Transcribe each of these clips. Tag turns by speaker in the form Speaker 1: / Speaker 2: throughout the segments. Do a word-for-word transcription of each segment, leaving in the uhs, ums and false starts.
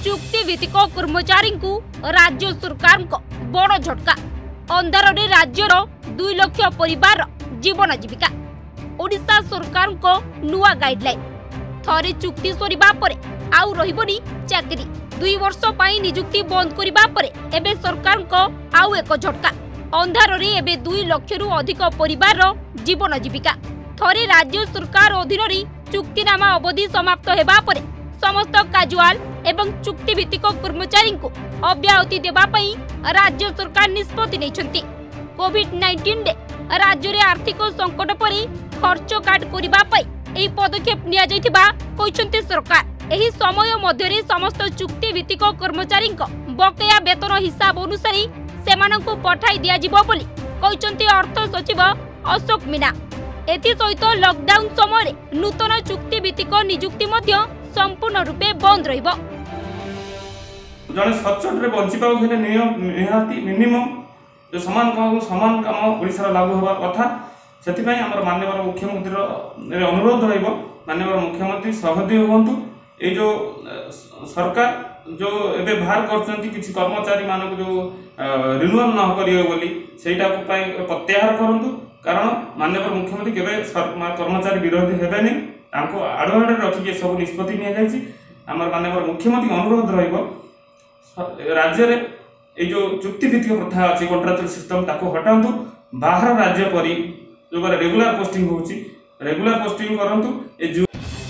Speaker 1: चुक्ति भित्तिक कर्मचारी को राज्य सरकार को बड़ झटका। अंधार में राज्यर दुई लक्ष परिवार जीवन जीविका। ओडिशा सरकार को नुआ गाइडलाइन। थरे चुक्ति सरिबा परे आउ रहिबनी चाकरी। दुई वर्ष पाई नियुक्ति बंद करिबा परे एबे सरकार को आउ एक झटका। अंधार रे एबे दुई लक्ष रु अधिक परिवार जीवन जीविका। थरे राज्य सरकार अधीन चुक्तिनामा अवधि समाप्त हेबा परे समस्त काजुआल एवं चुक्ति भित्तिक कर्मचारी को अब्याहति देबा पई राज्य सरकार निष्पत्ति नेछंती। कोविड नाइंटीन रे राज्य रे आर्थिक संकट परि खर्च काट करिबा पई एही पदक्षेप निया जायतिबा कहिसंती सरकार। एही समय मध्यरे समस्त चुक्ति भित्तिक कर्मचारी को बकेया वेतन हिसाब अनुसार सेमानंकु पठाई दिया जिवो बोली कहिसंती अर्थ सचिव अशोक मीना। एथि सहित लॉकडाउन समय नूतन चुक्ति भित्तिक नियुक्ति मध्य संपूर्ण रूपे बंद रहिबो।
Speaker 2: जने सचोट रे बंचिबा हेले नियम निहाती मिनिमम जो समान काम समान काम ओडिसा लागू होबा कथा। सेति पई हमर माननीय मुख्यमंत्री रे अनुरोध रहइबो माननीय मुख्यमंत्री सहदय होंतु। ए जो सरकार जो एबे बाहर करछंती किछि कर्मचारी मानक जो रिन्यूअल न करियो बोली सेटा पई प्रत्याहार करंतु। कारण माननीय मुख्यमंत्री केबे कर्मचारी विरोधी हेबेनी तांको आडवाडे रखि सब निष्पत्ति निया जायछि। हमर माननीय मुख्यमंत्री अनुरोध रहइबो राज्य रे ए जो चुक्ति भित्तिक प्रथा अछि कॉन्ट्रैक्चुअल सिस्टम ताको हटांतु। बाहर राज्य परि जो रेगुलर पोस्टिंग होछि रेगुलर पोस्टिंग करंतु। ए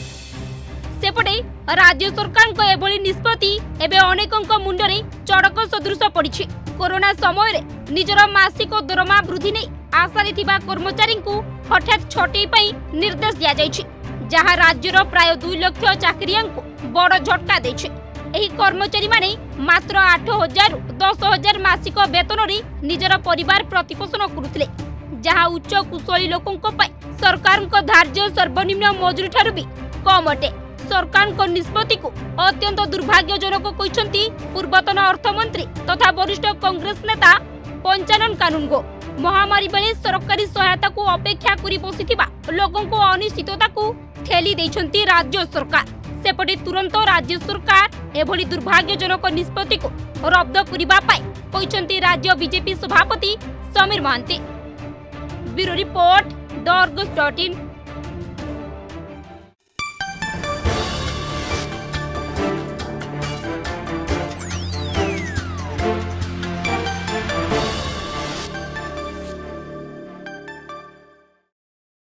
Speaker 1: सेपटे राज्य सरकार को एभली निष्पत्ति एबे अनेकंक मुंडरे चड़क सदृश पड़िछि। कोरोना समय रे निजर मासिक दरमा वृद्धि नै आशा रे थिबा कर्मचारी को हठात छटई पई निर्देश दिया जायछि, जहां राज्यर प्राय दुई लक्ष चाकरियां को बड़ झटका दैछि। एही कर्मचारी माने मात्र आठ हजार दस हजार मासिक वेतन रे निजर परिवार प्रतिपोषण करुथिले, जहां उच्च कुशली लोकों पई सरकार को धार्य सर्वनिम्न मजूरी ठारू भी कम अटे। सरकार को निष्पत्ति को अत्यंत दुर्भाग्यजनक कहिसंती पूर्वतन अर्थमंत्री तथा वरिष्ठ कांग्रेस नेता पंचानन कानूनगो। महामारी बेले सरकारी सहायता को अपेक्षा करी बसिथिबा लोकों को अनिश्चितता को ठेली दैछंती राज्य सरकार। सेपटे तुरंत राज्य सरकार एभली दुर्भाग्यजनक निष्पत्ति को रद्द करिबा पाई कहिसंती राज्य बीजेपी सभापति Samir Mahanty. Bureau report the Argus dot in.